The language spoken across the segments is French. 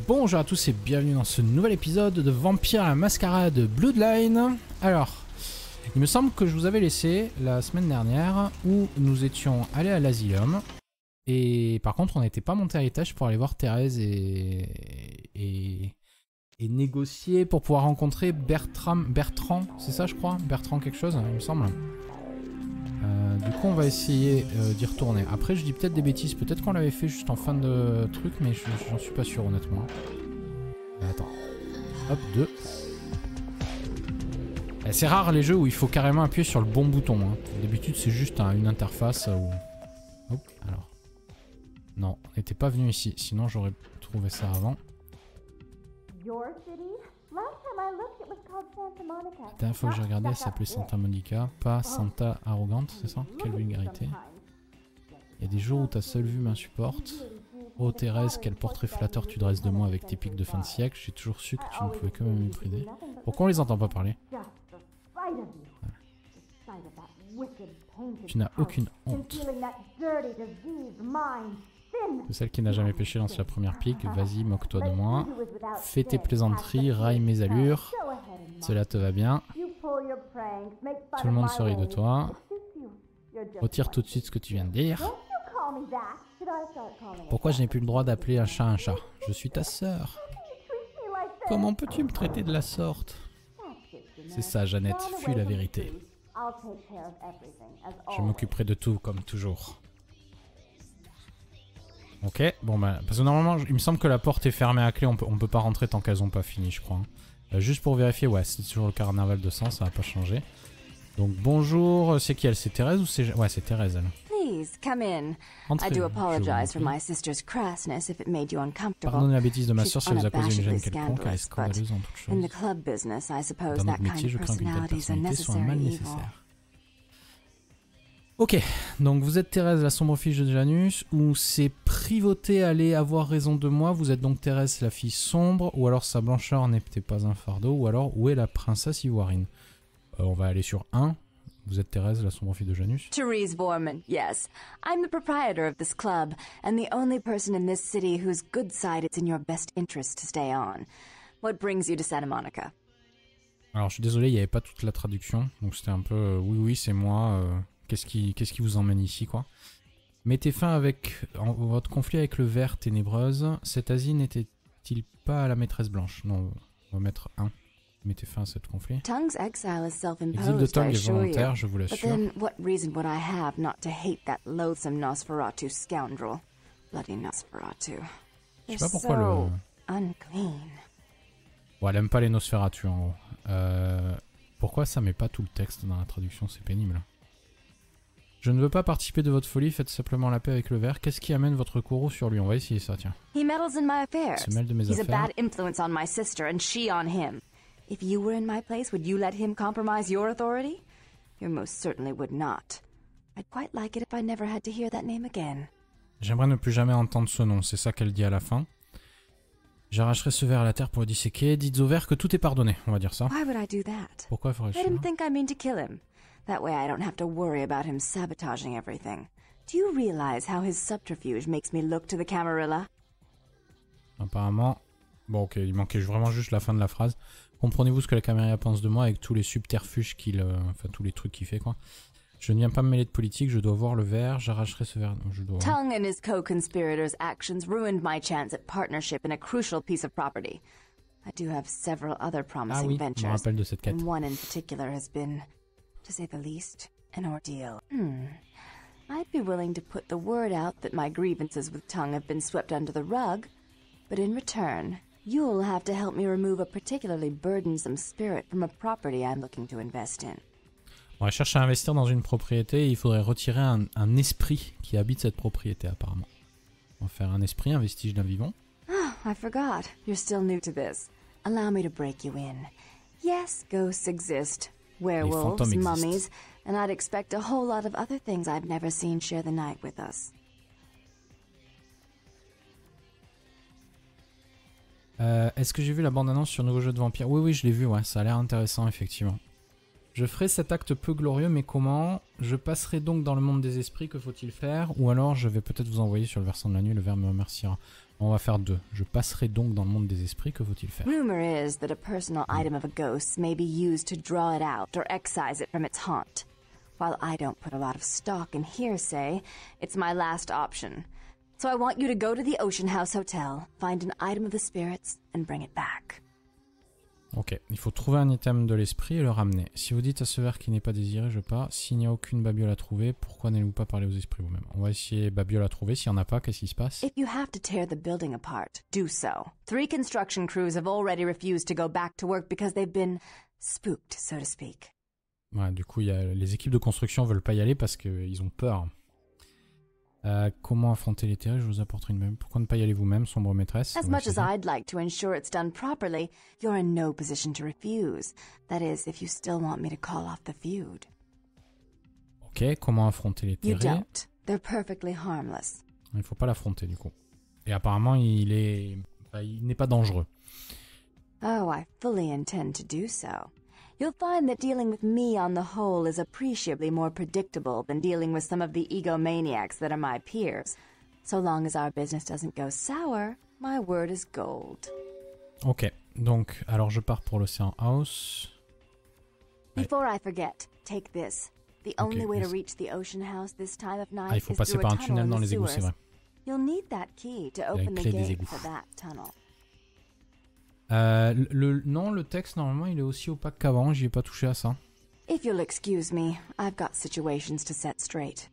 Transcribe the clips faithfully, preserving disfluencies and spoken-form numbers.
Bonjour à tous et bienvenue dans ce nouvel épisode de Vampire la Mascarade Bloodline. Alors, il me semble que je vous avais laissé la semaine dernière où nous étions allés à l'Asylum. Et par contre, on n'était pas monté à l'étage pour aller voir Thérèse et, et, et négocier pour pouvoir rencontrer Bertram, Bertrand, c'est ça je crois, Bertrand quelque chose, il me semble. Euh, du coup, on va essayer euh, d'y retourner. Après, je dis peut-être des bêtises, peut-être qu'on l'avait fait juste en fin de truc, mais j'en suis pas sûr honnêtement. Euh, attends, hop, deux. C'est rare les jeux où il faut carrément appuyer sur le bon bouton. Hein. D'habitude, c'est juste hein, une interface où... Oh, alors. Non, on n'était pas venu ici, sinon j'aurais trouvé ça avant. La dernière fois que j'ai regardé, elle s'appelait Santa Monica, pas Santa Arrogante, c'est ça? Quelle vulgarité. Il y a des jours où ta seule vue m'insupporte. Oh Thérèse, quel portrait flatteur tu dresses de moi avec tes pics de fin de siècle. J'ai toujours su que tu ne pouvais que me mépriser. Pourquoi on les entend pas parler? Tu n'as aucune honte. Que celle qui n'a jamais péché lance la première pique. Vas-y, moque-toi de moi. Fais tes plaisanteries, raille mes allures. Cela te va bien. Tout le monde se rit de toi. Retire tout de suite ce que tu viens de dire. Pourquoi je n'ai plus le droit d'appeler un chat un chat? Je suis ta sœur. Comment peux-tu me traiter de la sorte? C'est ça, Jeannette, fuis la vérité. Je m'occuperai de tout, comme toujours. Ok, bon bah, parce que normalement, il me semble que la porte est fermée à clé, on peut, on peut pas rentrer tant qu'elles ont pas fini, je crois. Euh, juste pour vérifier, ouais, c'est toujours le carnaval de sang, ça va pas changer. Donc bonjour, c'est qui elle? C'est Thérèse ou c'est... Ouais, c'est Thérèse, elle. Entrez, pardonnez la bêtise de ma soeur si elle vous a causé une gêne quelconque, car elle est scandaleuse en toute chose. Dans notre métier, je crains qu'une telle personnalité soit un mal nécessaire. Ok, donc vous êtes Thérèse, la sombre fille de Janus, ou c'est Privauté allait avoir raison de moi, vous êtes donc Thérèse, la fille sombre, ou alors sa blancheur n'était pas un fardeau, ou alors où est la princesse ivoirine? euh, On va aller sur un. Vous êtes Thérèse, la sombre fille de Janus. Therese Borman, yes. I'm the proprietor of this club, and the only person in this city whose good side it's in your best interest to stay on. What brings you to Santa Monica? Alors je suis désolé, il n'y avait pas toute la traduction, donc c'était un peu euh, oui oui c'est moi, euh, qu'est-ce qui, qu'est-ce qui vous emmène ici quoi. Mettez fin avec en, votre conflit avec le ver ténébreuse. Cet asile n'était-il pas à la maîtresse blanche? Non, on va mettre un. Mettez fin à ce conflit. Tongue's exile is self-imposed, L'exil de Tongue I est assure volontaire, you. je vous But l'assure. then, what reason would I have not to hate that loathsome Nosferatu scoundrel? Bloody Nosferatu. Je They're sais pas pourquoi so le... unclean. Bon, elle aime pas les Nosferatu en gros. Euh... Pourquoi ça met pas tout le texte dans la traduction? C'est pénible. Je ne veux pas participer de votre folie, faites simplement la paix avec le ver. Qu'est-ce qui amène votre courroux sur lui? On va essayer ça, tiens. He meddles in my affairs. Se mêle de mes He's a affaires. bad influence on my sister and she on him. If you were in my place, would you let him compromise your authority? You most certainly would not. I'd quite like it if I never had to hear that name again. J'aimerais ne plus jamais entendre ce nom, c'est ça qu'elle dit à la fin. J'arracherai ce ver à la terre pour le disséquer. Dites au ver que tout est pardonné, on va dire ça. Why would I do that? Pourquoi ferais-je Let ça? him think I mean to kill him. That way I don't have to worry about him sabotaging everything. Do you realize how his subterfuge makes me look to the Camarilla? Apparemment... Bon ok, il manquait vraiment juste la fin de la phrase. Comprenez-vous ce que la caméra pense de moi avec tous les subterfuges qu'il... Euh, enfin tous les trucs qu'il fait quoi. Je ne viens pas me mêler de politique, je dois voir le ver, j'arracherai ce ver... Je dois... Tongue and his co-conspirators' actions ruined my chance at partnership in a crucial piece of property. I do have several other promising Ah oui, ventures, je me rappelle de cette quête. and one in particular has been, to say the least, an ordeal. Hmm. I'd be willing to put the word out that my grievances with Tongue have been swept under the rug, but in return, you'll have to help me remove a particularly burdensome spirit from a property I'm looking to invest in. On cherche à investir dans une propriété et il faudrait retirer un, un esprit qui habite cette propriété apparemment. On va faire un esprit, un vestige d'un vivant. Oh, I forgot. You're still new to this. Allow me to break you in. Yes, ghosts exist. Werewolves, fantômes mummies, and I'd expect a whole lot of other things I've never seen share the night with us. Euh, Est-ce que j'ai vu la bande-annonce sur nouveau jeu de vampire? Oui, oui, je l'ai vu, ouais, ça a l'air intéressant, effectivement. Je ferai cet acte peu glorieux, mais comment? je passerai donc dans le monde des esprits, que faut-il faire? Ou alors je vais peut-être vous envoyer sur le versant de la nuit, le verbe me remerciera. On va faire deux. Je passerai donc dans le monde des esprits, que faut-il faire? Rumor is that a personal item of a ghost may be used to draw it out or excise it from its haunt. While I don't put a lot of stock in hearsay, it's my last option. So I want you to go to the Ocean House Hotel, find an item of the spirits, and bring it back. Ok, il faut trouver un item de l'esprit et le ramener. Si vous dites à ce ver qui n'est pas désiré, je pars. S'il n'y a aucune babiole à trouver, pourquoi n'allez-vous pas parler aux esprits vous-même? On va essayer babiole à trouver. S'il n'y en a pas, qu'est-ce qui se passe? If you have to tear the building apart, do so. Three construction crews have already refused to go back to work because they've been spooked, so to speak. Ouais, du coup, y a, les équipes de construction veulent pas y aller parce qu'ils ont peur. Euh, comment affronter les terreurs? Je vous apporterai une même. Pourquoi ne pas y aller vous-même, sombre maîtresse? As much as I'd like to ensure it's done properly, you're in no position to refuse. That is, if you still want me to call off the feud. Ok, comment affronter les You terreurs? don't. They're perfectly harmless. Il faut pas l'affronter du coup. Et apparemment, il est, enfin, il n'est pas dangereux. Oh, I fully intend to do so. You'll find that dealing with me on the whole is appreciably more predictable than dealing with some of the egomaniacs that are my peers. So long as our business doesn't go sour, my word is gold. Ok, donc, alors je pars pour l'Ocean House. Before I forget, take this. The only Ok, way to yes. reach the Ocean House this time of night Ah, il faut is passer through par a un tunnel tunnel in dans the les égouts, c'est sewers. vrai. You'll need that key to la open the clé des gate égouts. for that tunnel. Euh, le, non, le texte, normalement, il est aussi opaque qu'avant. J'y ai pas touché à ça. If you'll excuse me, I've got situations to set straight.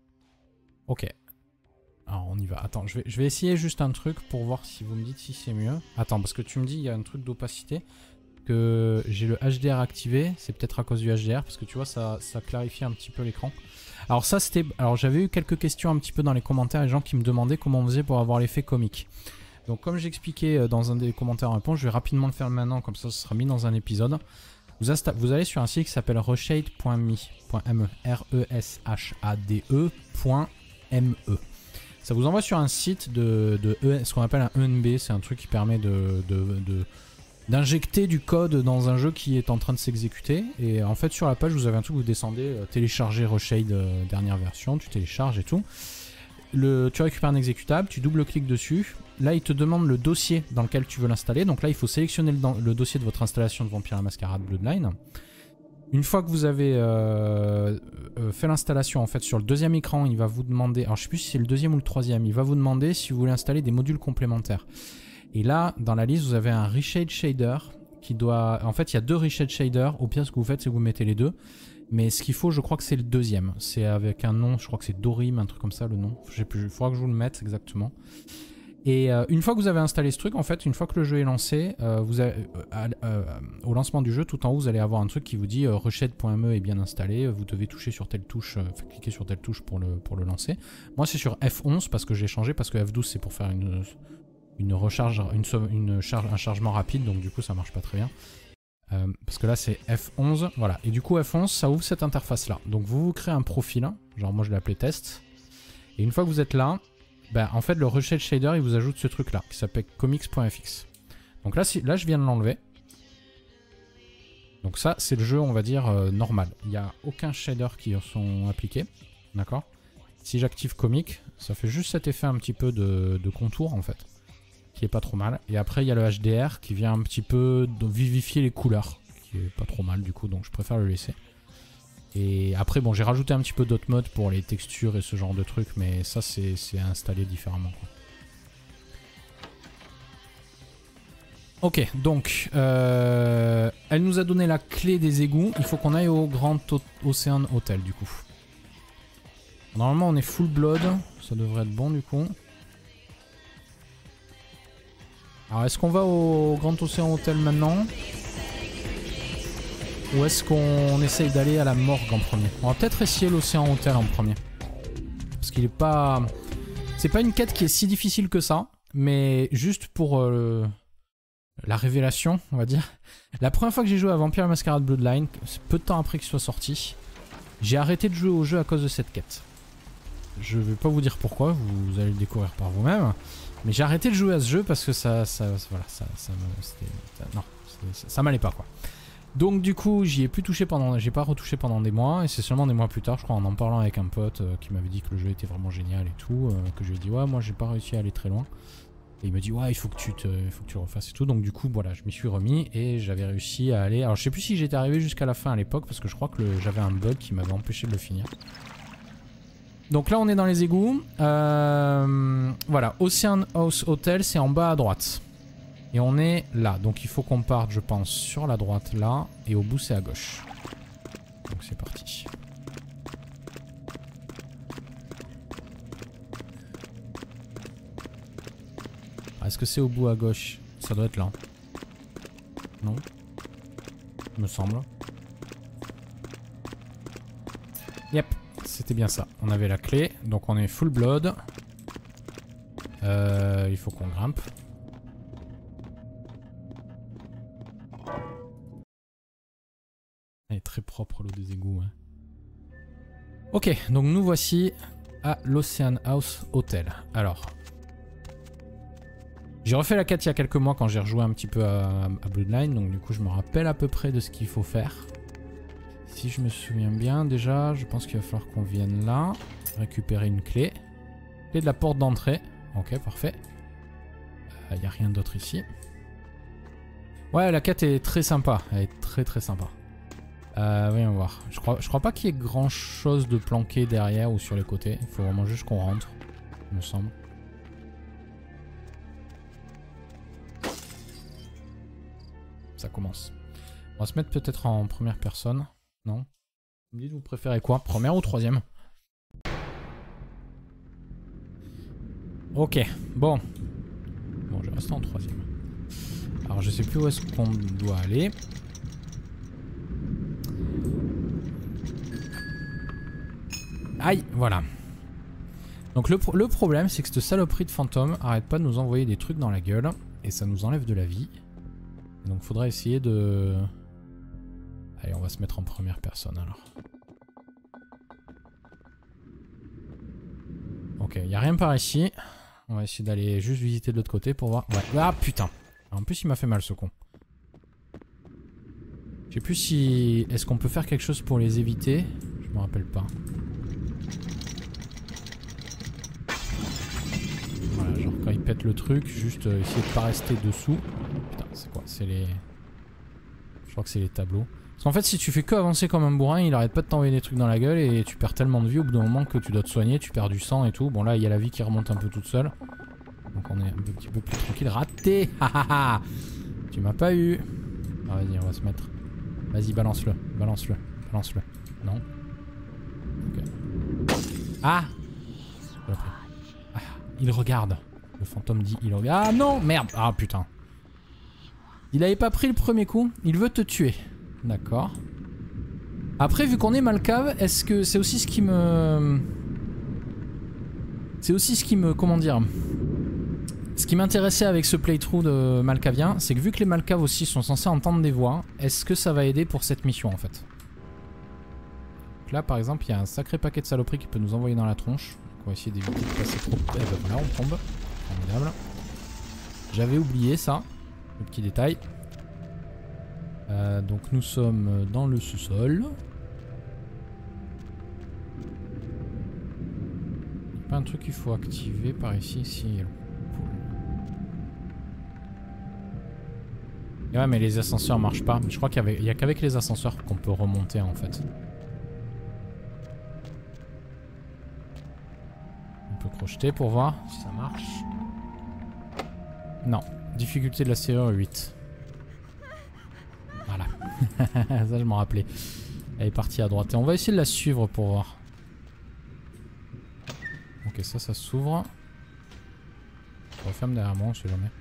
Ok. Alors, on y va. Attends, je vais, je vais essayer juste un truc pour voir si vous me dites si c'est mieux. Attends, parce que tu me dis, il y a un truc d'opacité. Que j'ai le H D R activé. C'est peut-être à cause du H D R, parce que tu vois, ça, ça clarifie un petit peu l'écran. Alors ça, c'était... Alors, j'avais eu quelques questions un petit peu dans les commentaires. Les gens qui me demandaient comment on faisait pour avoir l'effet comique. Donc comme j'expliquais dans un des commentaires en réponse, je vais rapidement le faire maintenant, comme ça ce sera mis dans un épisode. Vous, vous allez sur un site qui s'appelle reshade point me, R E S H A D E point M E. Ça vous envoie sur un site de, de e, ce qu'on appelle un E N B, c'est un truc qui permet de, de, de, d'injecter du code dans un jeu qui est en train de s'exécuter. Et en fait sur la page vous avez un truc, vous descendez, euh, télécharger Reshade euh, dernière version, tu télécharges et tout. Le, tu récupères un exécutable, tu double-cliques dessus. Là, il te demande le dossier dans lequel tu veux l'installer. Donc là, il faut sélectionner le, le dossier de votre installation de Vampire la Mascarade Bloodline. Une fois que vous avez euh, euh, fait l'installation, en fait, sur le deuxième écran, il va vous demander... Alors, je ne sais plus si c'est le deuxième ou le troisième. Il va vous demander si vous voulez installer des modules complémentaires. Et là, dans la liste, vous avez un Reshade Shader qui doit... En fait, il y a deux Reshade Shaders. Au pire, ce que vous faites, c'est que vous mettez les deux. Mais ce qu'il faut, je crois que c'est le deuxième. C'est avec un nom, je crois que c'est Dorim, un truc comme ça, le nom. Je sais plus, il faudra que je vous le mette exactement. Et euh, une fois que vous avez installé ce truc, en fait, une fois que le jeu est lancé, euh, vous avez, euh, euh, au lancement du jeu, tout en haut, vous allez avoir un truc qui vous dit euh, reshade point me est bien installé, vous devez toucher sur telle touche, euh, cliquer sur telle touche pour le, pour le lancer. Moi, c'est sur F onze parce que j'ai changé, parce que F douze, c'est pour faire une, une recharge, une, une charge, un chargement rapide, donc du coup, ça marche pas très bien. Euh, parce que là c'est F onze, voilà, et du coup F onze ça ouvre cette interface là, donc vous vous créez un profil, genre moi je l'ai appelé test, et une fois que vous êtes là, ben, en fait le Reshade Shader il vous ajoute ce truc là, qui s'appelle comics point F X. Donc là, si, là je viens de l'enlever, donc ça c'est le jeu on va dire euh, normal, il n'y a aucun shader qui sont appliqués, d'accord. Si j'active comic, ça fait juste cet effet un petit peu de, de contour en fait, qui est pas trop mal. Et après il y a le H D R qui vient un petit peu vivifier les couleurs, qui est pas trop mal du coup, donc je préfère le laisser. Et après bon, j'ai rajouté un petit peu d'autres modes pour les textures et ce genre de trucs, mais ça c'est installé différemment quoi. Ok, donc euh, elle nous a donné la clé des égouts, il faut qu'on aille au Grand Ocean Hotel du coup. Normalement on est full blood, ça devrait être bon du coup. Alors est-ce qu'on va au Grand Ocean Hotel maintenant? Ou est-ce qu'on essaye d'aller à la morgue en premier? On va peut-être essayer l'Océan Hotel en premier. Parce qu'il est pas... C'est pas une quête qui est si difficile que ça. Mais juste pour euh, la révélation, on va dire. La première fois que j'ai joué à Vampire la Mascarade Bloodline, c'est peu de temps après qu'il soit sorti, j'ai arrêté de jouer au jeu à cause de cette quête. Je vais pas vous dire pourquoi, vous allez le découvrir par vous-même. Mais j'ai arrêté de jouer à ce jeu parce que ça, ça voilà, ça, ça, ça non, ça, ça m'allait pas quoi. Donc du coup, j'y ai plus touché pendant, j'ai pas retouché pendant des mois, et c'est seulement des mois plus tard, je crois, en en parlant avec un pote euh, qui m'avait dit que le jeu était vraiment génial et tout, euh, que je lui ai dit ouais, moi j'ai pas réussi à aller très loin. Et il me dit ouais, il faut que tu te, il faut que tu le refasses et tout. Donc du coup, voilà, je m'y suis remis et j'avais réussi à aller. Alors je sais plus si j'étais arrivé jusqu'à la fin à l'époque parce que je crois que j'avais un bug qui m'avait empêché de le finir. Donc là, on est dans les égouts. Euh, voilà, Ocean House Hotel, c'est en bas à droite. Et on est là, donc il faut qu'on parte, je pense, sur la droite là, et au bout c'est à gauche. Donc c'est parti. Est-ce que c'est au bout à gauche? Ça doit être là. Non? Il me semble. Yep, c'était bien ça. On avait la clé, donc on est full blood. Euh, il faut qu'on grimpe. Elle est très propre l'eau des égouts. Hein. Ok, donc nous voici à l'Ocean House Hotel. Alors, j'ai refait la quête il y a quelques mois quand j'ai rejoué un petit peu à, à Bloodline, donc du coup je me rappelle à peu près de ce qu'il faut faire. Si je me souviens bien, déjà, je pense qu'il va falloir qu'on vienne là, récupérer une clé. Clé de la porte d'entrée. Ok, parfait. Il euh, n'y a rien d'autre ici. Ouais, la quête est très sympa. Elle est très très sympa. Euh, voyons voir. Je crois, je crois pas qu'il y ait grand chose de planqué derrière ou sur les côtés. Il faut vraiment juste qu'on rentre, il me semble. Ça commence. On va se mettre peut-être en première personne. Non? Vous me dites, vous préférez quoi? Première ou troisième? Ok, bon. Bon, je reste en troisième. Alors, je sais plus où est-ce qu'on doit aller. Aïe, voilà. Donc le, pro le problème, c'est que cette saloperie de fantôme arrête pas de nous envoyer des trucs dans la gueule. Et ça nous enlève de la vie. Et donc faudra essayer de... Allez, on va se mettre en première personne alors. Ok, il n'y a rien par ici. On va essayer d'aller juste visiter de l'autre côté pour voir. Ouais. Ah putain. En plus il m'a fait mal ce con. Je sais plus si... Est-ce qu'on peut faire quelque chose pour les éviter? Je me rappelle pas. Voilà, genre quand il pète le truc, juste euh, essayer de pas rester dessous. Putain, c'est quoi? C'est les... Je crois que c'est les tableaux. Parce qu'en fait, si tu fais que avancer comme un bourrin, il arrête pas de t'envoyer des trucs dans la gueule et tu perds tellement de vie au bout d'un moment que tu dois te soigner, tu perds du sang et tout. Bon là, il y a la vie qui remonte un peu toute seule. Donc on est un petit peu plus tranquille. Raté. Tu m'as pas eu. Ah, vas-y, on va se mettre. Vas-y, balance-le. Balance-le. Balance-le. Non. Ok. Ah, ah, il regarde. Le fantôme dit il regarde. Ah non, merde. Ah putain. Il avait pas pris le premier coup. Il veut te tuer. D'accord. Après, vu qu'on est Malcave, est-ce que c'est aussi ce qui me... C'est aussi ce qui me... Comment dire? Ce qui m'intéressait avec ce playthrough de Malcavien, c'est que vu que les Malcaves aussi sont censés entendre des voix, est-ce que ça va aider pour cette mission en fait? Donc là par exemple, il y a un sacré paquet de saloperies qui peut nous envoyer dans la tronche. Donc on va essayer d'éviter de passer trop... Eh ben voilà, on tombe. Formidable. J'avais oublié ça, le petit détail. Euh, donc nous sommes dans le sous-sol. Pas un truc qu'il faut activer par ici, si. Et ouais, mais les ascenseurs marchent pas. Je crois qu'il y a qu'avec les ascenseurs qu'on peut remonter en fait. On peut crocheter pour voir si ça marche. Non. Difficulté de la serrure huit. Voilà. Ça je m'en rappelais. Elle est partie à droite. Et on va essayer de la suivre pour voir. Ok, ça, ça s'ouvre. On referme derrière moi, on sait jamais.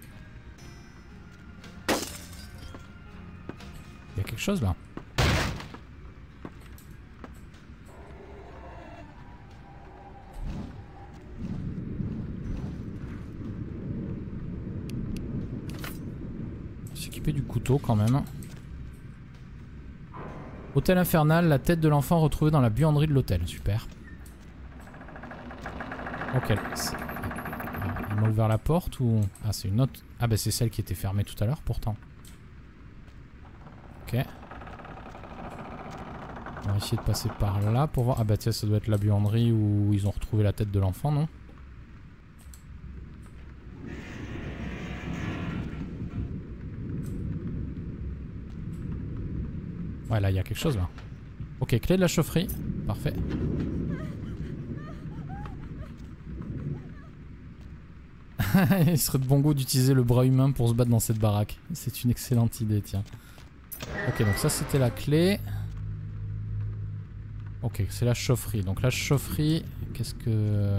Il y a quelque chose là. S'équiper du couteau quand même. Hôtel infernal, la tête de l'enfant retrouvée dans la buanderie de l'hôtel. Super. Ok. Il m'a ouvert la porte ou... Ah, c'est une autre... Ah bah c'est celle qui était fermée tout à l'heure pourtant. Ok. On va essayer de passer par là pour voir. Ah bah tiens, ça doit être la buanderie où ils ont retrouvé la tête de l'enfant, non? Ouais, là, il y a quelque chose, là. Ok, clé de la chaufferie. Parfait. Il serait de bon goût d'utiliser le bras humain pour se battre dans cette baraque. C'est une excellente idée, tiens. Ok, donc ça, c'était la clé. Ok, c'est la chaufferie. Donc la chaufferie, qu'est-ce que...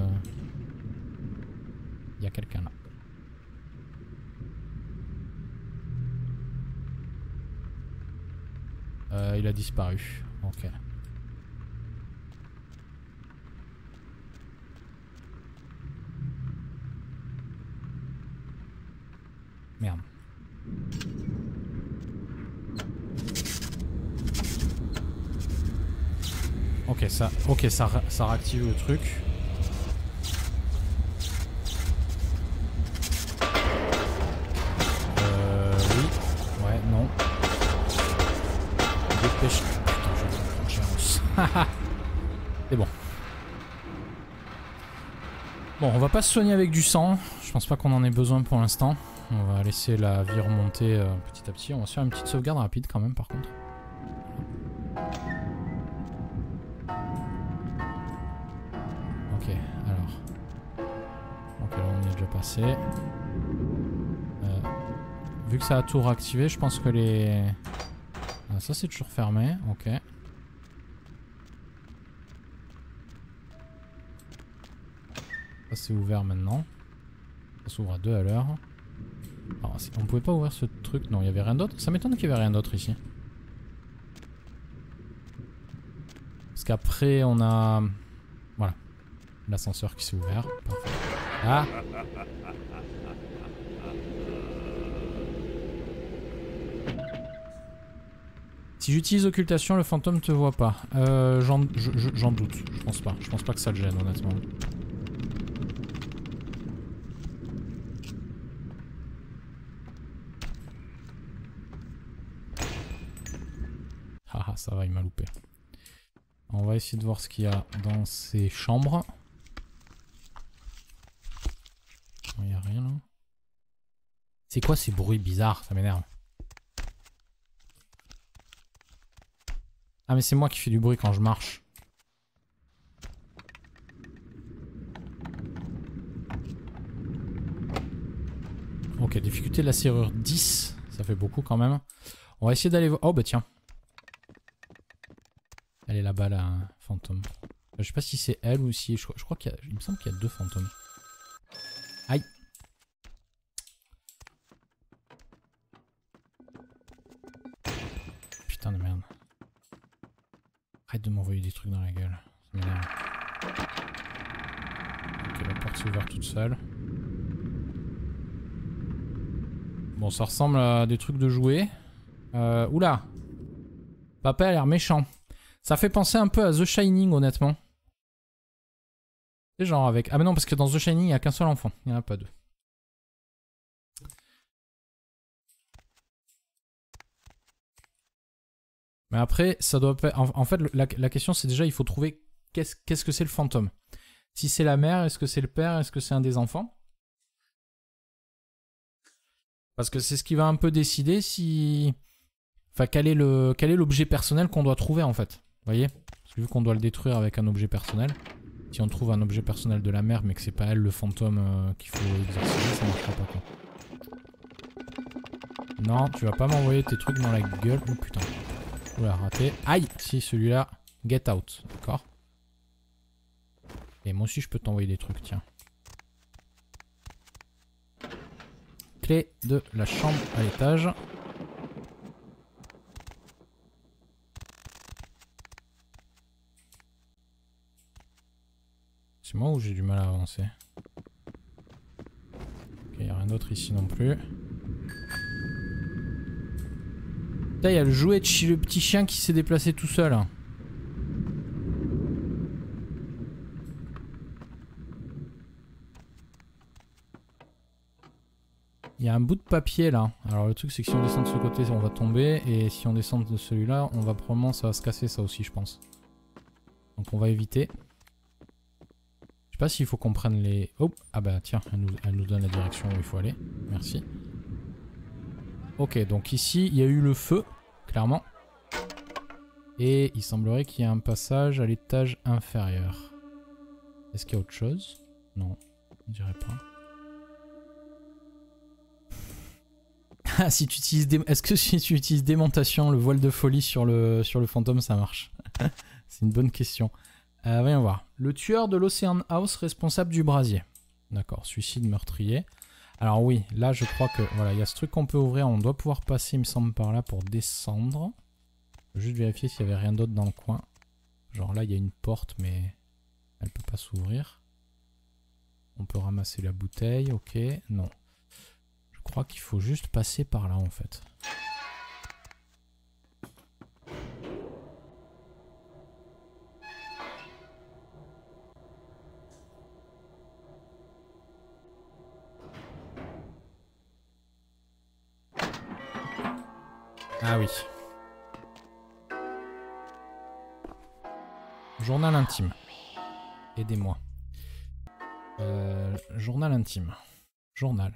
Il y a quelqu'un là. Euh, il a disparu. Ok. Merde. Ok, ça, ok, ça, ça réactive le truc. Euh, oui. Ouais, non. Dépêche. Putain, je vais prendre cher. C'est bon. Bon, on va pas se soigner avec du sang. Je pense pas qu'on en ait besoin pour l'instant. On va laisser la vie remonter euh, petit à petit. On va se faire une petite sauvegarde rapide quand même, par contre. Ok, alors. Ok, là on y est déjà passé. Euh, vu que ça a tout réactivé, je pense que les... Ah, ça c'est toujours fermé, ok. Ça c'est ouvert maintenant. Ça s'ouvre à deux à l'heure. Alors, on pouvait pas ouvrir ce truc, non, il y avait rien d'autre. Ça m'étonne qu'il y avait rien d'autre ici. Parce qu'après on a... Voilà. L'ascenseur qui s'est ouvert. Parfait. Ah! Si j'utilise occultation, le fantôme te voit pas. Euh, j'en j'en doute. Je pense pas. Je pense pas que ça le gêne, honnêtement. Haha, ça va, il m'a loupé. On va essayer de voir ce qu'il y a dans ces chambres. Il n'y a rien là. C'est quoi ces bruits bizarres? Ça m'énerve. Ah mais c'est moi qui fais du bruit quand je marche. Ok, difficulté de la serrure dix. Ça fait beaucoup quand même. On va essayer d'aller voir... Oh bah tiens. Elle est là-bas la fantôme. Je sais pas si c'est elle ou si... Je, je crois qu'il y a... Il me semble qu'il y a deux fantômes. Aïe. Putain de merde. Arrête de m'envoyer des trucs dans la gueule. Ça m'énerve. Ok, la porte s'est ouverte toute seule. Bon, ça ressemble à des trucs de jouets. Euh, oula. Papa a l'air méchant. Ça fait penser un peu à The Shining, honnêtement. C'est genre avec... Ah mais non, parce que dans The Shining, il n'y a qu'un seul enfant. Il n'y en a pas deux. Mais après, ça doit pas... En, en fait, la, la question, c'est déjà, il faut trouver qu'est-ce qu'est-ce que c'est le fantôme. Si c'est la mère, est-ce que c'est le père, est-ce que c'est un des enfants? Parce que c'est ce qui va un peu décider si... Enfin, quel est le quel est l'objet personnel qu'on doit trouver, en fait. Vous voyez? Parce que vu qu'on doit le détruire avec un objet personnel, si on trouve un objet personnel de la mère, mais que c'est pas elle le fantôme euh, qu'il faut exorciser, ça marchera pas, quoi. Non, tu vas pas m'envoyer tes trucs dans la gueule. Oh putain. Oula, raté. Aïe! Si, celui-là, get out. D'accord. Et moi aussi, je peux t'envoyer des trucs, tiens. Clé de la chambre à l'étage. C'est moi ou j'ai du mal à avancer? Ok, y a rien d'autre ici non plus. Là, il y a le jouet de chi le petit chien qui s'est déplacé tout seul. Il y a un bout de papier là. Alors le truc c'est que si on descend de ce côté on va tomber. Et si on descend de celui-là on va probablement ça va se casser ça aussi je pense. Donc on va éviter. Je sais pas s'il faut qu'on prenne les... Oh ah bah tiens elle nous, elle nous donne la direction où il faut aller. Merci. Ok donc ici il y a eu le feu clairement. Et il semblerait qu'il y ait un passage à l'étage inférieur. Est-ce qu'il y a autre chose? Non, on dirait pas. Ah, si tu utilises des... Est-ce que si tu utilises démontation, le voile de folie sur le, sur le fantôme, ça marche? C'est une bonne question. Euh, voyons voir. Le tueur de l'Ocean House responsable du brasier. D'accord, suicide meurtrier. Alors oui, là je crois que... Voilà, il y a ce truc qu'on peut ouvrir. On doit pouvoir passer, il me semble, par là pour descendre. Je vais juste vérifier s'il n'y avait rien d'autre dans le coin. Genre là, il y a une porte, mais elle peut pas s'ouvrir. On peut ramasser la bouteille, ok. Non. Je crois qu'il faut juste passer par là, en fait. Ah oui. Journal intime. Aidez-moi. Euh, journal intime. Journal.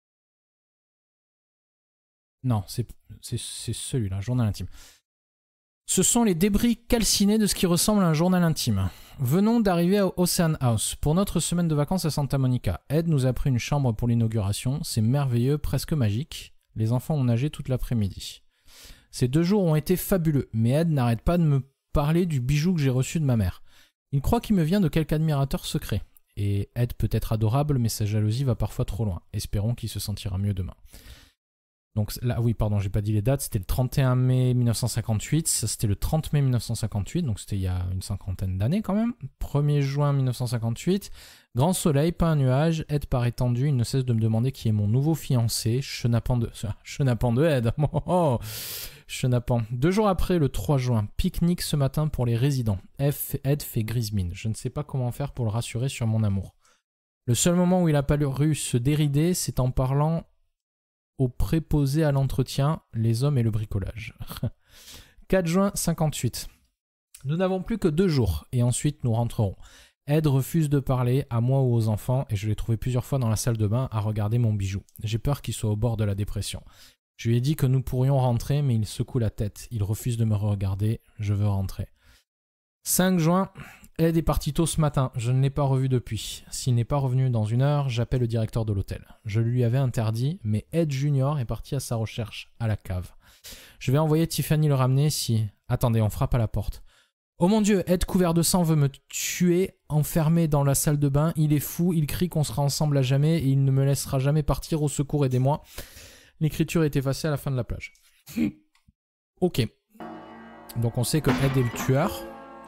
Non, c'est celui-là, journal intime. Ce sont les débris calcinés de ce qui ressemble à un journal intime. Venons d'arriver à Ocean House. Pour notre semaine de vacances à Santa Monica, Ed nous a pris une chambre pour l'inauguration. C'est merveilleux, presque magique. Les enfants ont nagé toute l'après-midi. Ces deux jours ont été fabuleux, mais Ed n'arrête pas de me parler du bijou que j'ai reçu de ma mère. Il croit qu'il me vient de quelque admirateur secret. Et Ed peut être adorable, mais sa jalousie va parfois trop loin. Espérons qu'il se sentira mieux demain. Donc là, oui, pardon, j'ai pas dit les dates. C'était le trente et un mai mille neuf cent cinquante-huit. Ça, c'était le trente mai mille neuf cent cinquante-huit. Donc c'était il y a une cinquantaine d'années quand même. premier juin mille neuf cent cinquante-huit. Grand soleil, pas un nuage. Ed paraît tendu. Il ne cesse de me demander qui est mon nouveau fiancé. Chenapan de... Chenapan de Ed. Oh, oh. Chenapan. Deux jours après, le trois juin. Pique-nique ce matin pour les résidents. F, Ed fait grise mine. Je ne sais pas comment faire pour le rassurer sur mon amour. Le seul moment où il a paru se dérider, c'est en parlant aux préposés à l'entretien, les hommes et le bricolage. quatre juin cinquante-huit. Nous n'avons plus que deux jours et ensuite nous rentrerons. Ed refuse de parler à moi ou aux enfants et je l'ai trouvé plusieurs fois dans la salle de bain à regarder mon bijou. J'ai peur qu'il soit au bord de la dépression. Je lui ai dit que nous pourrions rentrer mais il secoue la tête. Il refuse de me regarder. Je veux rentrer. cinq juin. Ed est parti tôt ce matin, je ne l'ai pas revu depuis. S'il n'est pas revenu dans une heure, j'appelle le directeur de l'hôtel. Je lui avais interdit, mais Ed Junior est parti à sa recherche, à la cave. Je vais envoyer Tiffany le ramener si... Attendez, on frappe à la porte. Oh mon Dieu, Ed couvert de sang veut me tuer, enfermé dans la salle de bain. Il est fou, il crie qu'on sera ensemble à jamais et il ne me laissera jamais partir. Au secours, aidez-moi. L'écriture est effacée à la fin de la plage. Ok. Donc on sait que Ed est le tueur.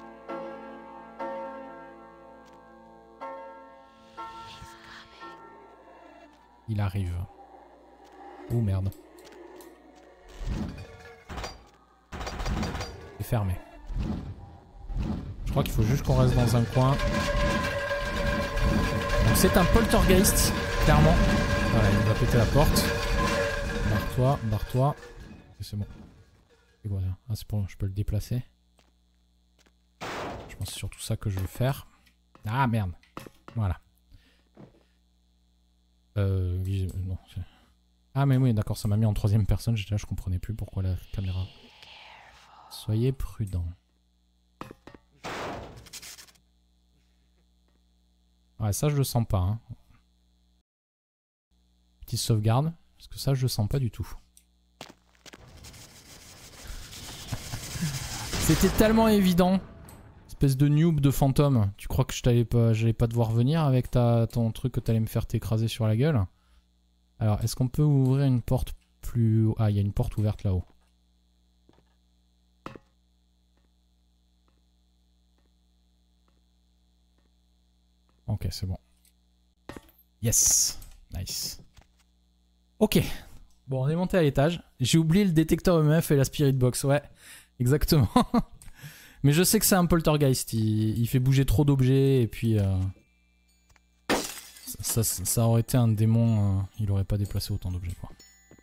Il arrive. Oh merde. C'est fermé. Je crois qu'il faut juste qu'on reste dans un coin. Donc c'est un poltergeist, clairement. Voilà, il va péter la porte. Barre-toi, barre-toi. C'est bon. C'est quoi ça? Ah c'est bon, je peux le déplacer. Je pense que c'est surtout ça que je veux faire. Ah merde. Voilà. Euh, non, ah mais oui d'accord, ça m'a mis en troisième personne, j'étais là, je comprenais plus pourquoi la caméra. Soyez prudent. Ouais ça je le sens pas hein. Petite sauvegarde, parce que ça je le sens pas du tout. C'était tellement évident. Espèce de noob de fantôme. Tu crois que je t'allais pas, j'allais pas devoir venir avec ta, ton truc que t'allais me faire t'écraser sur la gueule? Alors, est-ce qu'on peut ouvrir une porte plus... Ah, il y a une porte ouverte là-haut. Ok, c'est bon. Yes. Nice. Ok. Bon, on est monté à l'étage. J'ai oublié le détecteur E M F et la spirit box. Ouais, exactement. Mais je sais que c'est un poltergeist, il, il fait bouger trop d'objets et puis... Euh, Ça, ça aurait été un démon, euh, il aurait pas déplacé autant d'objets quoi.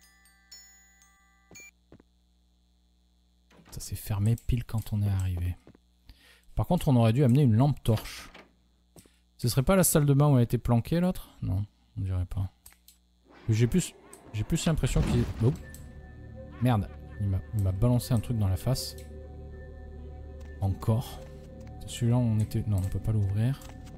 Ça s'est fermé pile quand on est arrivé. Par contre on aurait dû amener une lampe torche. Ce serait pas la salle de bain où a été planquée l'autre? Non, on dirait pas. J'ai plus, j'ai plus l'impression qu'il... Oh. Merde, il m'a balancé un truc dans la face. Encore. Celui-là on était... Non, on peut pas l'ouvrir.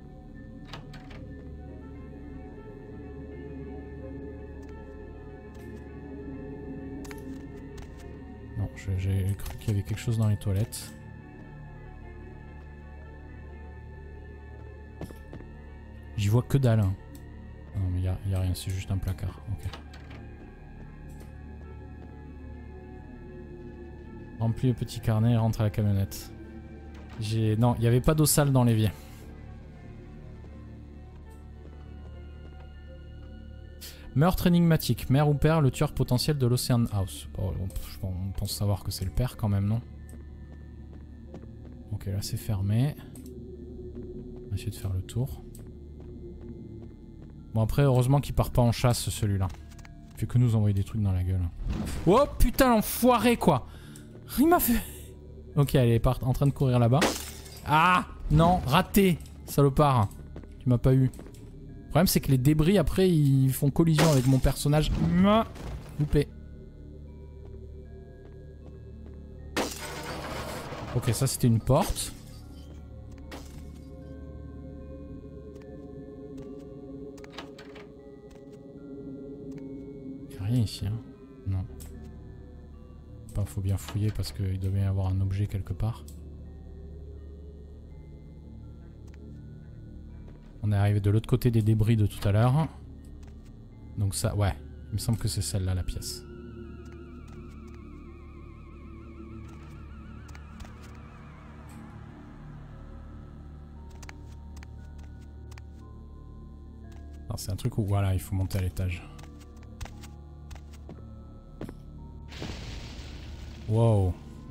Non, j'ai cru qu'il y avait quelque chose dans les toilettes. J'y vois que dalle. Hein. Non mais y'a y a rien, c'est juste un placard. Ok. Remplis le petit carnet et rentre à la camionnette. J'ai... Non, il n'y avait pas d'eau sale dans l'évier. Meurtre énigmatique. Mère ou père, le tueur potentiel de l'Ocean House. Bon, on, on pense savoir que c'est le père quand même, non? Ok, là c'est fermé. On va essayer de faire le tour. Bon après, heureusement qu'il part pas en chasse celui-là. Il fait que nous envoyer des trucs dans la gueule. Oh putain l'enfoiré quoi! Il m'a fait... Ok, elle est part... en train de courir là-bas. Ah non, raté, salopard. Tu m'as pas eu. Le problème c'est que les débris après ils font collision avec mon personnage. Loupé. Ok, ça c'était une porte. Y'a rien ici, hein. Non. Pas, faut bien fouiller parce qu'il doit bien y avoir un objet quelque part. On est arrivé de l'autre côté des débris de tout à l'heure. Donc ça, ouais. Il me semble que c'est celle-là la pièce. C'est un truc où, voilà, il faut monter à l'étage. Wow.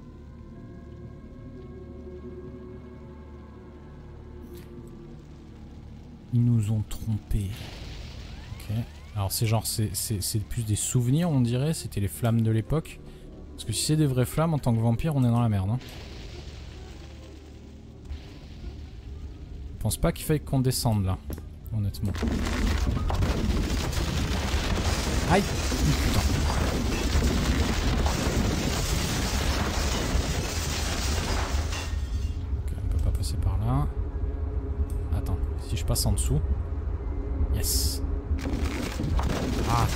Ils nous ont trompés. Ok. Alors c'est genre, c'est plus des souvenirs on dirait, c'était les flammes de l'époque. Parce que si c'est des vraies flammes, en tant que vampire, on est dans la merde. Hein. Je pense pas qu'il faille qu'on descende là, honnêtement. Aïe! Putain. Ok, on peut pas passer par là. Attends, si je passe en dessous. Yes! Ah!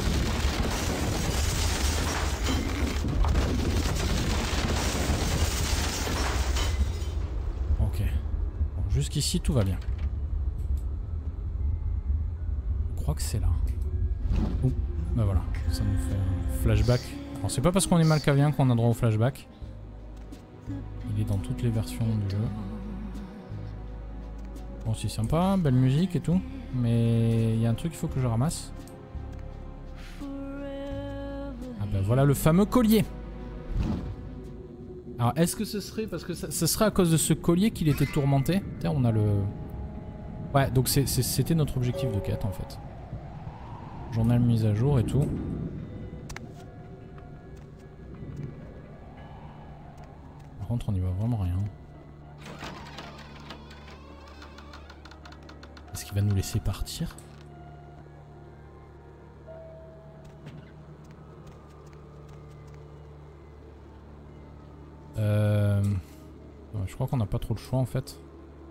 Ok. Bon, jusqu'ici tout va bien. Je crois que c'est là. Ouh. Bah voilà, ça nous fait un flashback. Alors c'est pas parce qu'on est malcavien qu'on a droit au flashback. Il est dans toutes les versions du jeu. Bon c'est sympa, belle musique et tout. Mais il y a un truc qu'il faut que je ramasse. Ah bah voilà le fameux collier. Alors est-ce que ce serait parce que ça, ce serait à cause de ce collier qu'il était tourmenté? Tiens on a le... Ouais donc c'était notre objectif de quête en fait. Journal mise à jour et tout. Par contre on n'y voit vraiment rien. Est-ce qu'il va nous laisser partir? Euh... Je crois qu'on n'a pas trop le choix en fait.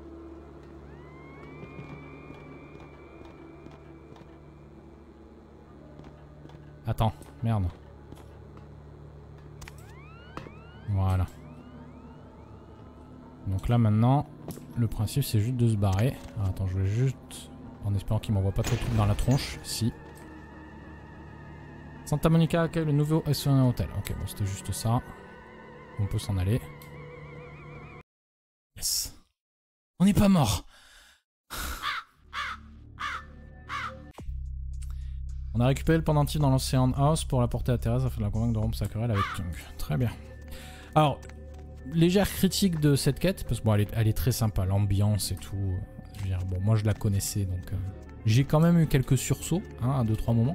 Attends, merde. Voilà. Donc là maintenant, le principe c'est juste de se barrer. Alors, attends, je vais juste... En espérant qu'il m'envoie pas trop de trucs dans la tronche. Si. Santa Monica accueille le nouveau S un Hotel. Ok, bon c'était juste ça. On peut s'en aller. Yes. On n'est pas mort. On a récupéré le pendentif dans l'Ocean House pour l'apporter à Thérèse afin de la convaincre de rompre sa querelle avec Tung. Très bien. Alors, légère critique de cette quête, parce que bon, elle est, elle est très sympa, l'ambiance et tout. Je veux dire, bon, moi je la connaissais, donc euh, J'ai quand même eu quelques sursauts, hein, à deux trois moments.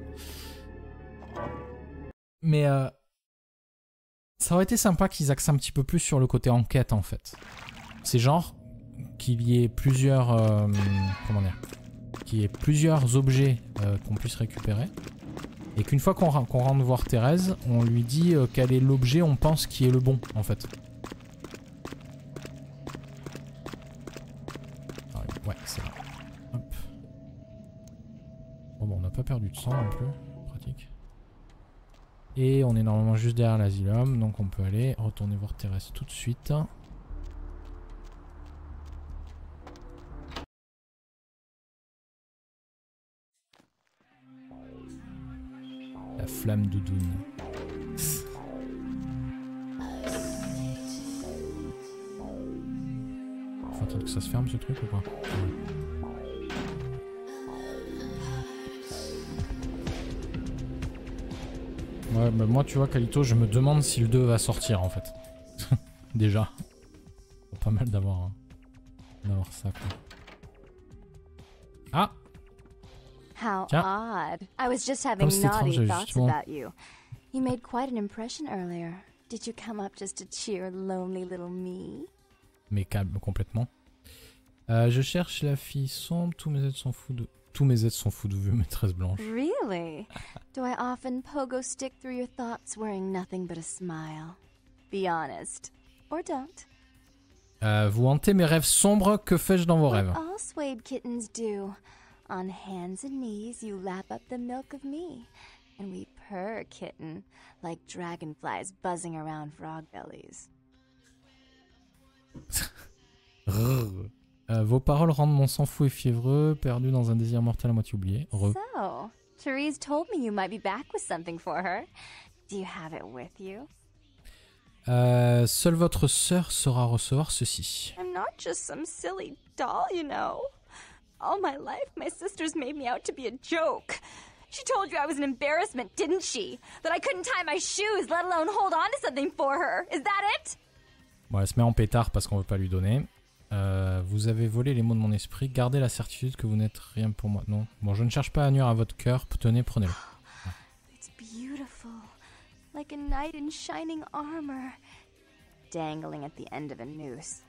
Mais euh, ça aurait été sympa qu'ils axent un petit peu plus sur le côté enquête en fait. C'est genre qu'il y ait plusieurs... Euh, comment dire, qu'il y ait plusieurs objets euh, qu'on puisse récupérer. Et qu'une fois qu'on qu'on rentre voir Thérèse, on lui dit euh, quel est l'objet on pense qui est le bon en fait. Ah, ouais, c'est là. Hop. Bon, bon, on n'a pas perdu de sang non plus. Pratique. Et on est normalement juste derrière l'asylum, donc on peut aller retourner voir Thérèse tout de suite. La flamme de Dune. Faut attendre que ça se ferme ce truc ou pas? Ouais, bah moi tu vois Calito, je me demande si le deux va sortir en fait. Déjà. C'est pas mal d'avoir d'avoir ça quoi. Ah! How Tiens. odd. I was just having Comme c'était naughty étrange, thoughts justement. about you. You made quite an impression earlier. Did you come up just to cheer lonely little me? Mais calme complètement. Euh, je cherche la fille sombre, tous mes aides sont fous de... Tous mes aides sont fous de vue, maîtresse blanche. Really? Do I often pogo stick through your thoughts wearing nothing but a smile? Be honest. Or don't. Euh, vous hantez mes rêves sombres, que fais-je dans vos What rêves? all swayed kittens do. On hands and knees you lap up the milk of me. And we purr, kitten, like dragonflies buzzing around frog bellies. euh, vos paroles rendent mon sang fou et fiévreux, perdu dans un désir mortel à moitié oublié. Re. So, Therese told me you might be back with something for her. Do you have it with you? Euh, seule votre sœur saura recevoir ceci. I'm not just some silly doll, you know. All my life, my sisters made me out to be a joke. She told you I was an embarrassment, didn't she? That I couldn't tie my shoes, let alone hold on to something for her. Is that it? Bon, elle se met en pétard parce qu'on veut pas lui donner. Euh, vous avez volé les mots de mon esprit. Gardez la certitude que vous n'êtes rien pour moi. Non. Bon, je ne cherche pas à nuire à votre cœur. Tenez, prenez-le. It's beautiful. Like a knight in shining armor. Dangling at the end of a noose.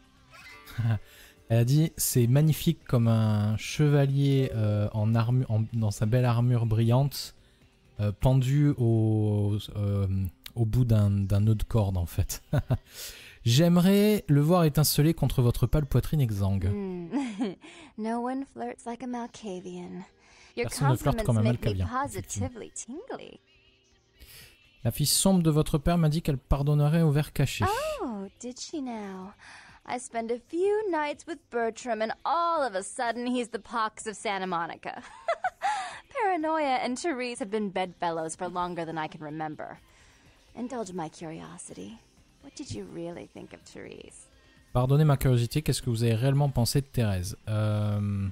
Elle a dit c'est magnifique comme un chevalier euh, en armure, en, dans sa belle armure brillante, euh, pendu au, euh, au bout d'un nœud de corde en fait. J'aimerais le voir étinceler contre votre pâle poitrine exsangue. Mm. No one flirts like a Malkavian. Your Personne ne flirte compliments comme un make me Malkavian, positively tingly. La fille sombre de votre père m'a dit qu'elle pardonnerait au ver caché. Oh, did she now? I spend a few nights with Bertram and all of a sudden he's the pox of Santa Monica. Paranoia and Therese have been bedfellows for longer than I can remember. Indulge my curiosity. What did you really think of Therese? Pardonnez ma curiosité, qu'est-ce que vous avez réellement pensé de Thérèse? euh...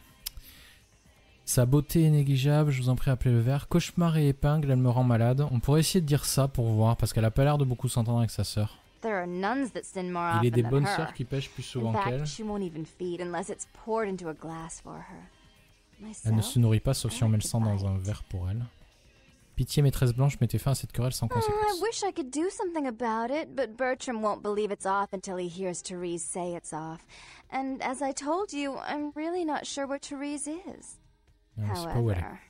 Sa beauté est négligeable, je vous en prie appelez le ver. Cauchemar et épingle, elle me rend malade. On pourrait essayer de dire ça pour voir, parce qu'elle a pas l'air de beaucoup s'entendre avec sa sœur. There are nuns that sin more Il est often des than bonnes her. sœurs qui pêchent plus In souvent fact, qu'elle. she won't even feed unless it's poured into a glass for her. Elle ne Myself, se nourrit pas sauf si on met le sang dans un Bite. verre pour elle. Pitié maîtresse blanche, mettez fin à cette querelle sans Uh, I conséquence. wish I could do something about it, but Bertram won't believe it's off until he hears Therese say it's off. And as I told you, I'm really not sure where Therese is. Euh, je sais pas où elle est. However,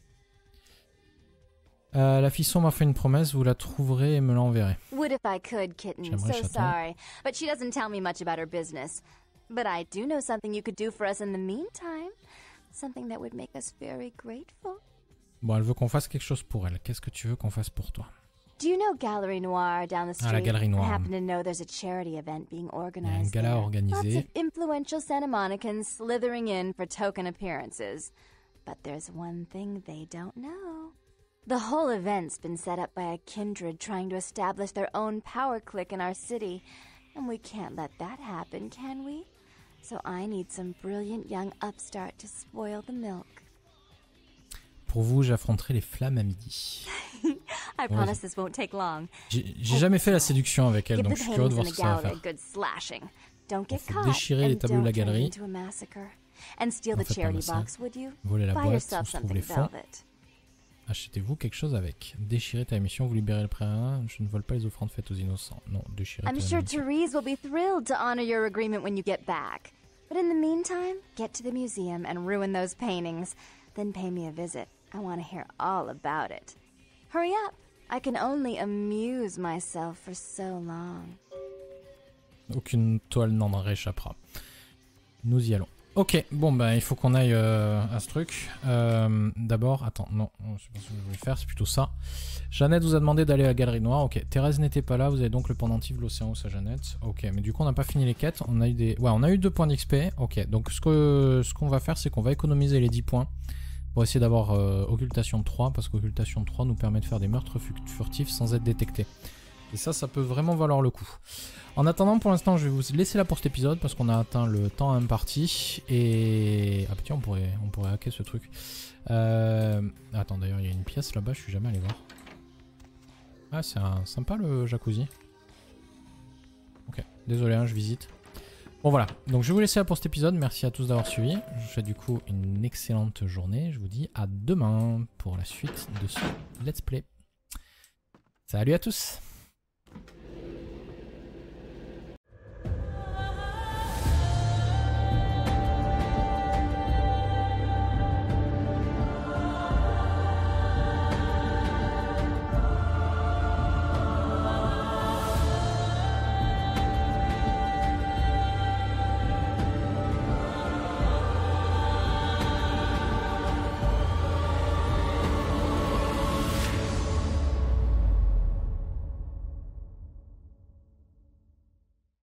Euh, la fille sombre m'a fait une promesse, vous la trouverez et me l'enverrez. would if I could, kitten. J'aimerais, So chaton. sorry, but she doesn't tell me much about her business. But I do know something you could do for us in the meantime. Something that would make us very grateful. Bon, elle veut qu'on fasse quelque chose pour elle. Qu'est-ce que tu veux qu'on fasse pour toi? Do you know Gallery Noire down the street? Ah, la Galerie Noire. I happen to know there's a charity event being Il y a un organized gala there. organisé. Lots of influential Santa Monicans slithering in for token appearances. But there's one thing they don't know. The whole event's been set up by a kindred trying to establish their own power clique in our city. And we can't let that happen, can we? So I need some brilliant young upstart to spoil the milk. Pour vous, j'affronterai les flammes à midi. I promise this won't take long. J'ai j'ai jamais fait la séduction avec elle, Give donc the je suis curieux de paintings voir in ce the que ça va gallery faire. a good slashing. Don't get faut caught déchirer les and tableaux de la don't turn it galerie. into a massacre. and steal En the fait, charity ramasser. box, would you? Voler la Buy boîte, yourself où se trouvent something les fonds. velvet. Achetez-vous quelque chose avec. Déchirez ta mission, vous libérez le préalable. Je ne vole pas les offrandes faites aux innocents. Non, déchirez I'm ta sure mission. Therese will be thrilled to honor your agreement when you get back. But in the meantime, get to the museum and ruin those paintings. Then pay me a visit. I want to hear all about it. Hurry up. I can only amuse myself for so long. Aucune toile n'en réchappera. Nous y allons. Ok, bon bah il faut qu'on aille euh, à ce truc. Euh, D'abord, attends, non, je sais pas ce que je voulais faire, c'est plutôt ça. Jeannette vous a demandé d'aller à la Galerie Noire. Ok, Thérèse n'était pas là, vous avez donc le pendentif de l'océan à Jeannette. Ok, mais du coup on n'a pas fini les quêtes. On a eu des, ouais, on a eu deux points d'X P. Ok, donc ce que ce qu'on va faire, c'est qu'on va économiser les dix points pour essayer d'avoir euh, occultation de trois, parce qu'occultation de trois nous permet de faire des meurtres furtifs sans être détectés. Et ça, ça peut vraiment valoir le coup. En attendant, pour l'instant, je vais vous laisser là pour cet épisode parce qu'on a atteint le temps imparti. Et... ah putain, on pourrait, on pourrait hacker ce truc. Euh... Attends, d'ailleurs, il y a une pièce là-bas, je suis jamais allé voir. Ah, c'est un... sympa le jacuzzi. Ok, désolé, hein, je visite. Bon voilà, donc je vais vous laisser là pour cet épisode. Merci à tous d'avoir suivi. Je vous souhaite du coup une excellente journée. Je vous dis à demain pour la suite de ce let's play. Salut à tous!